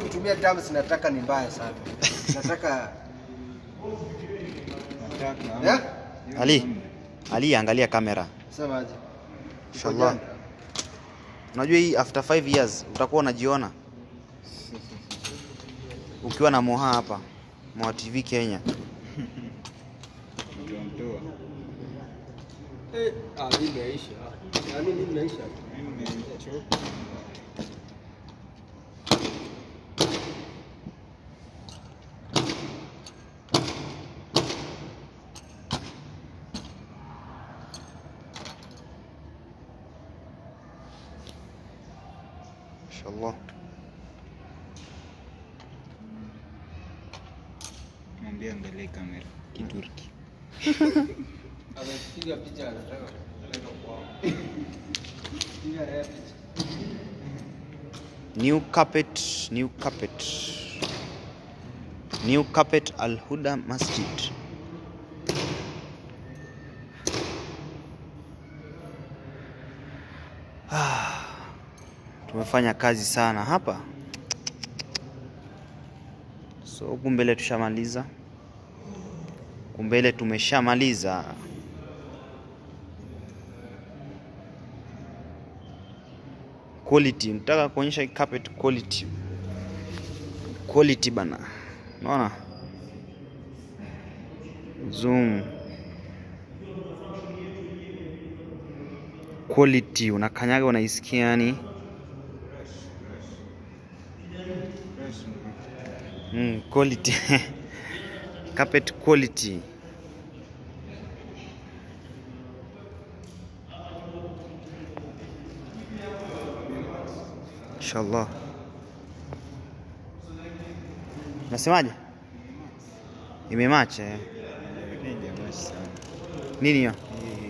Kutumia terms nataka ni mbaya sana. Nataka Ali angalia kamera. Sema aje. Inshallah. Unajua hii after 5 years utakuwa unajiona ukiwa na Moha hapa, Moha TV Kenya. Mimi naisha. Yaani mimi naisha. Inshallah. Mwambie angalie kamera Kiturki. Amepiga picha anataka kwao. New carpet Al-Huda Masjid. Tumefanya kazi sana hapa. So kumbele tushamaliza. Kumbele tumeshamaliza. Quality, nataka kuonyesha carpet quality. Quality bana. Unaona? Zoom. Quality unakanyaga unaisikia yani. Quality. Carpet quality. Inshallah. Nasemaje? Imemache. Nini hiyo?